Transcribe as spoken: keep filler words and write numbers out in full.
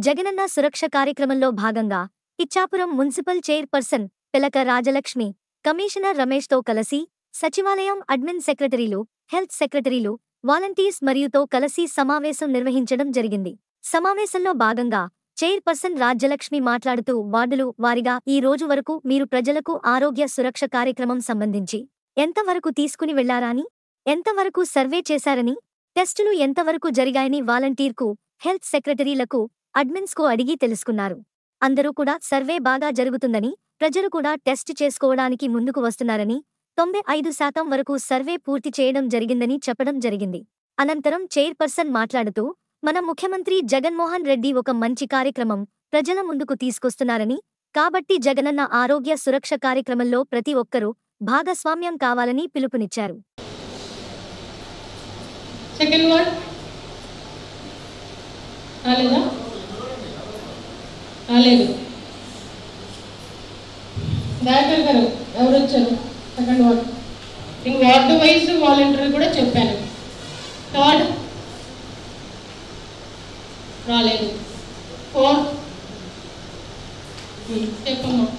జగనన్న సురక్ష కార్యక్రమంలో భాగంగా Ichchapuram municipal chairperson పిలక రాజలక్ష్మి కమిషనర్ రమేష్తో కలిసి సచివాలయం అడ్మిన్ సెక్రటరీలు, హెల్త్ సెక్రటరీలు, వాలంటీర్స్ మరియుతో కలిసి సమావేశం నిర్వహించడం జరిగింది. సమావేశంలో భాగంగా చైర్పర్సన్ రాజ్యలక్ష్మి మాట్లాడుతూ వార్డులు వారిగా ఈ రోజు వరకు మీరు ప్రజలకు ఆరోగ్య సురక్ష కార్యక్రమం సంబంధించి ఎంతవరకు తీసుకుని వెళ్లారని, ఎంతవరకు సర్వే చేశారని, టెస్టులు ఎంతవరకు జరిగాయని వాలంటీర్కు, హెల్త్ సెక్రటరీలకు, అడ్మిన్స్కు అడిగి తెలుసుకున్నారు. అందరూ కూడా సర్వే బాగా జరుగుతుందని, ప్రజలు కూడా టెస్ట్ చేసుకోవడానికి ముందుకు వస్తున్నారని, తొంభై ఐదు శాతం వరకు సర్వే పూర్తి చేయడం జరిగిందని చెప్పడం జరిగింది. అనంతరం చైర్పర్సన్ మాట్లాడుతూ మన ముఖ్యమంత్రి జగన్మోహన్ రెడ్డి ఒక మంచి కార్యక్రమం ప్రజల ముందుకు తీసుకొస్తున్నారని, కాబట్టి జగనన్న ఆరోగ్య సురక్ష కార్యక్రమంలో ప్రతి ఒక్కరూ భాగస్వామ్యం కావాలని పిలుపునిచ్చారు. సెకండ్ వర్డ్ రాలేదా? రాలేదు. దయాకర్ గారు ఎవరు వచ్చారు? సెకండ్ వర్డ్ నేను వార్డు వైజ్ వాలంటీర్ కూడా చెప్పాను. థర్డ్ రాలేదు. ఫోర్త్ చెప్పమ్మా.